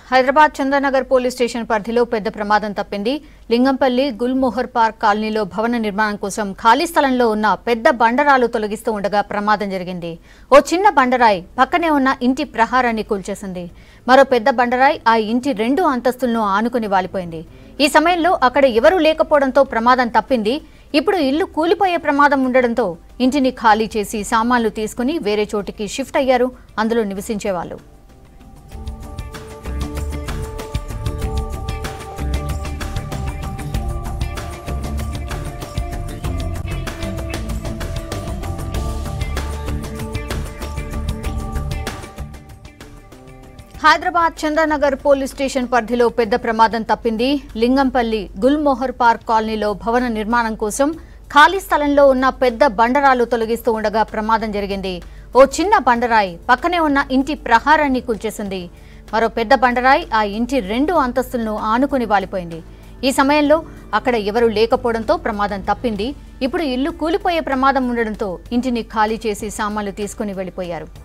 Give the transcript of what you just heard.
Hyderabad Chandranagar police station పరిధిలో పెద్ద ప్రమాదం తప్పింది. లింగంపల్లి గుల్మోహర్ పార్క్ కాలనీలో భవన నిర్మాణం కోసం ఖాళీ స్థలంలో ఉన్న పెద్ద బండరాలు తొలగిస్తూ ఉండగా ప్రమాదం జరిగింది. ఓ చిన్న బండరాయి పక్కనే ఉన్న ఇంటి ప్రహారాన్ని కూల్చేసింది. మరో పెద్ద బండరాయి ఆ ఇంటి 2 అంతస్తులను ఆనుకుని వాలిపోయింది. ఈ సమయంలో అక్కడ ఎవరూ లేకపోవడంతో ప్రమాదం తప్పింది. ఇప్పుడు ఇల్లు కూలిపోయే ప్రమాదం ఉండడంతో ఇంటిని ఖాళీ చేసి సామాన్లు తీసుకుని వేరే చోటికి షిఫ్ట్ అయ్యారు అందులో నివసించేవాళ్ళు. హైదరాబాద్ చంద్రనగర్ పోలీస్ స్టేషన్ పరిధిలో పెద్ద ప్రమాదం తప్పింది. లింగంపల్లి గుల్మోహర్ పార్క్ కాలనీలో భవన నిర్మాణం కోసం ఖాళీ స్థలంలో ఉన్న పెద్ద బండరాలు తొలగిస్తూ ఉండగా ప్రమాదం జరిగింది. ఓ చిన్న బండరాయి పక్కనే ఉన్న ఇంటి ప్రహారాన్ని కూల్చేసింది. మరో పెద్ద బండరాయి ఆ ఇంటి 2 అంతస్తులను ఆనుకుని వాలిపోయింది. ఈ సమయంలో అక్కడ ఎవరూ లేకపోవడంతో ప్రమాదం తప్పింది. ఇప్పుడు ఇల్లు కూలిపోయే ప్రమాదం ఉండడంతో ఇంటిని ఖాళీ చేసి సామాన్లు తీసుకుని వెళ్లిపోయారు.